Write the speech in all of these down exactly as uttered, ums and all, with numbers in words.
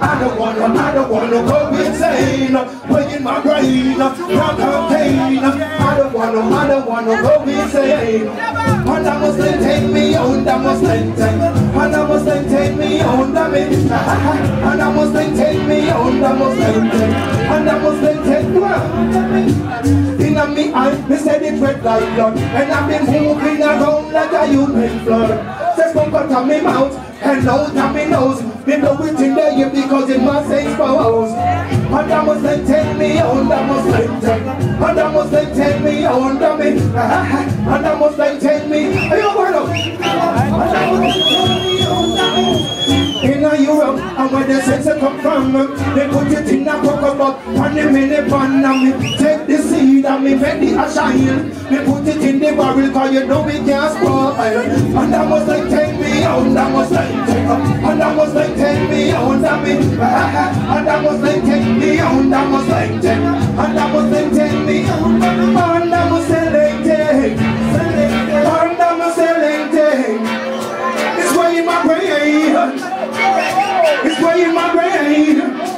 I don't wanna, I don't wanna go insane. Playing my brain, not cocaine. I don't wanna, I don't wanna go insane. And I must take me on, I must take, and I must take me on, damn it. And I must take me on, I must take, and I must take me. In a me eye, me said it red like blood, and I've been moving around like a human flood. Just come cut on me mouth, and out of me nose. Me blow it in the air because it must expose. And I must take me on, I must take, and I must take me on, damn it. And I must take me, are you going up? And I must take me on, damn it. In a Europe, and where the sex come from, they put it in a coconut, and the mini pan, and me take the seed, and me make the ash shine. Me put it in the barrel, cause you know we can't spoil. And I must like take me on, I must like take, and I must like take me on, damn it. And I must like take me on, I must like take, and I must like take me on, and I must like take, and I must like take. It's way in my brain. It's way in my brain.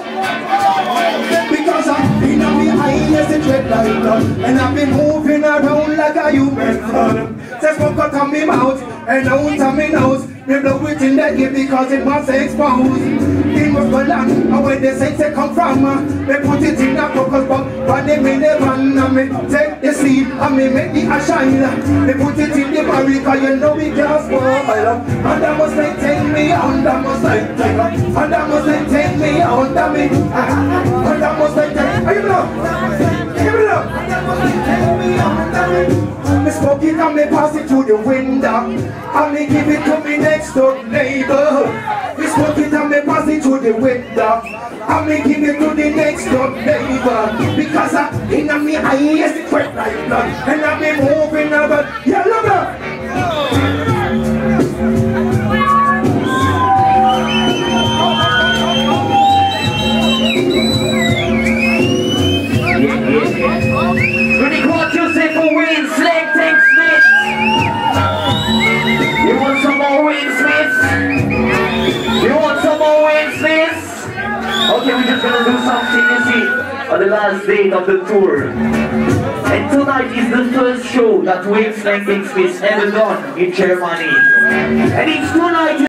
Because I'm in on the highest it's red like blood, and I've been moving around like a human flood. Just smoke out of me mouth and out of me nose. Me blow it in the air because it must expose. It must go down, and where the sex they come from, uh, they put it in a focus box, but they make the run, and me take the seed, and me make the ash shine. They put it in the barrel, cause you know we can't spoil. And I must like take me on, I must like take, and I must like take me on, damn it. And I must like take, give it up, give it up. And I must like take me on, damn it. Me smoke it and me pass it through the window, and me give it to me next door neighbor. Me smoke it and me pass it through the window, and me give it to the next door neighbor. Because I in a me eyes it wet like blood, and I be moving about. Yeah, look up. Munich, what you say for win? Sleng Teng Smith. You want some more win, Smith? You want some more win, Smith? Okay, we're just gonna do something, you see, on the last date of the tour. And tonight is the first show that Wayne Sleng Teng Smith ever done in Germany. And it's tonight.